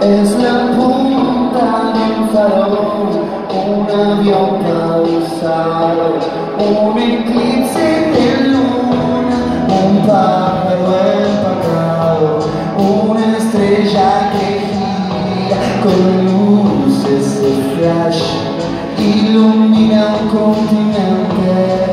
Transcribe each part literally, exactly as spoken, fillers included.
Es la punta de un farol, un avión pausado, un eclipse de luna, un pájaro empacado, una estrella que gira con luces de flash, ilumina un continente.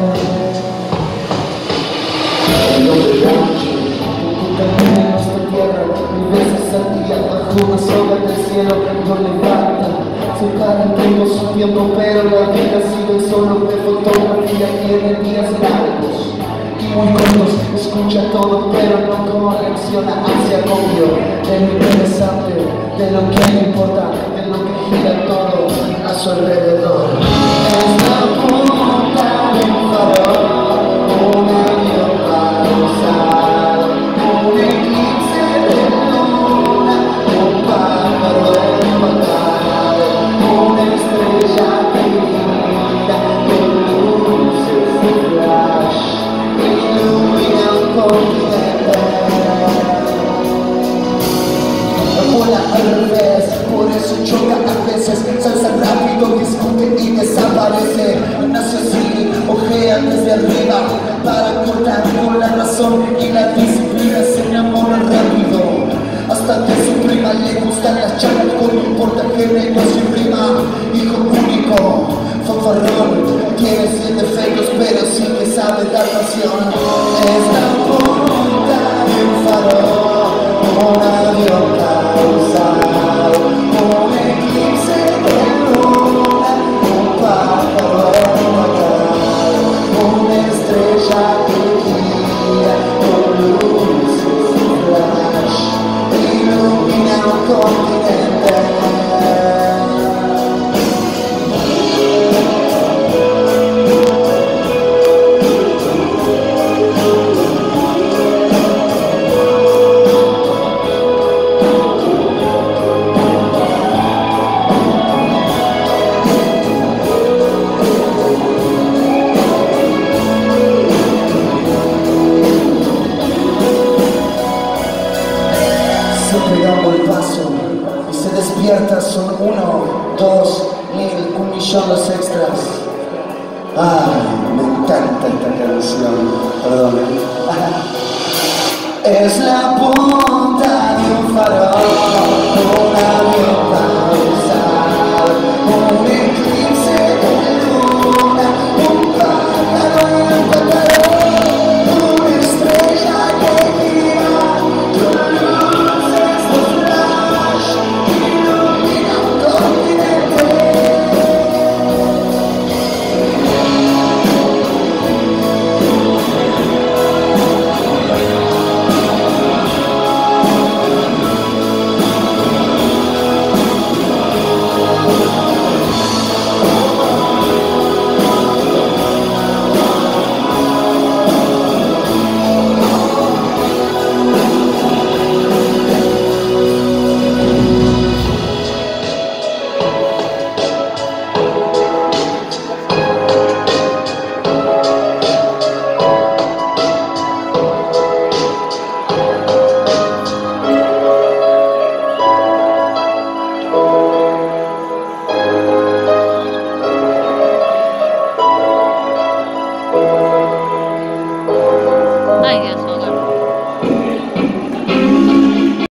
El hombre rancho, un camino en nuestra tierra, mil veces al día bajo una soga del cielo, no levanta su cara en todo su tiempo, pero la vida sigue solo de fotografía, tiene días largos y muy cortos, escucha todo pero no colecciona hacia copio de lo interesante, de lo que le importa, de lo que gira todo a su alrededor. Es la punta de un farol, un avión pausado, un eclipse de luna, un pájaro empacado, una estrella que gira con luces de flash, ilumina un continente. Vuela al revés, por eso choca a veces, salsa rápido, discute y desaparece. Nace así, ojea desde arriba para cortar con la razón y la disciplina. Se enamora rápido hasta que su prima le gustan las chalas, no importa que no se prima. Hijo único, fanfarrón, tiene cien defectos pero sí que sabe dar pasión. Es la punta de un farol, un avión pausado, un eclipse de luna, un pájaro empacado, una estrella que gira con luces de flash, ilumina un continente. Siempre damos el paso y se despierta, son uno, dos, mil, un millón los extras. Ay, me encanta esta canción, perdón. Es la punta